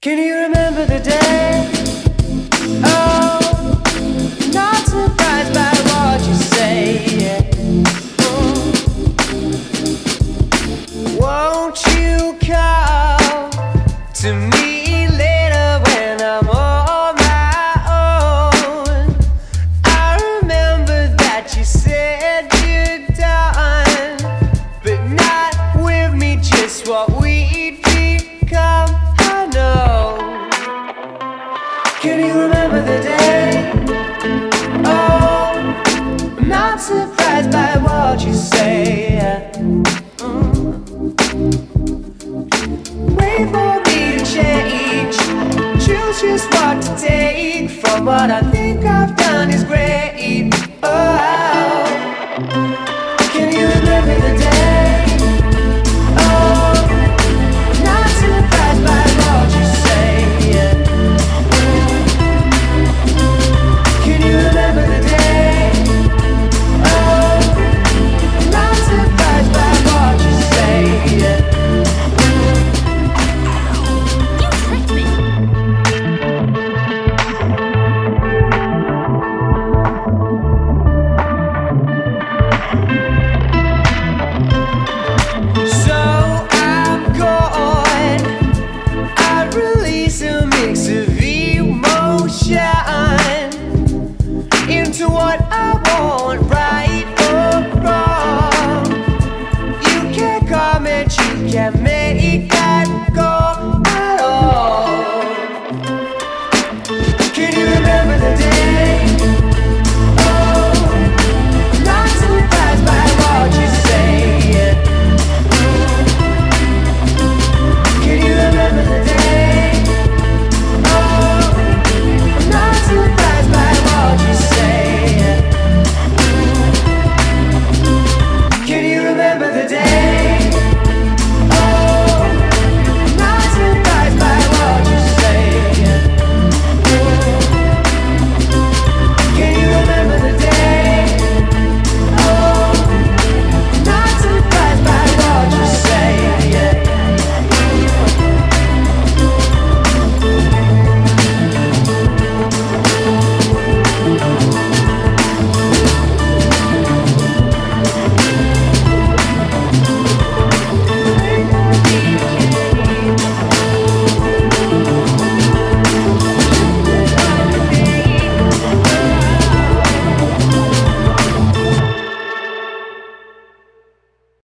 Can you remember the day? Oh, not surprised by what you say. Won't you come to me later when I'm on my own? I remember that you said you're done, but not with me, just what we'd become. I know. Can you remember the day? Oh, I'm not surprised by what you say. Wait for me to change, choose just what to take from what I think I've done is great. Oh, can you remember the day? Oh, not surprised by what you say. Can you remember the day? Oh, not surprised by what you say. You tricked me. So I'm gone. I release a mix of emotion into what I want, right or wrong. You can't comment, you can't make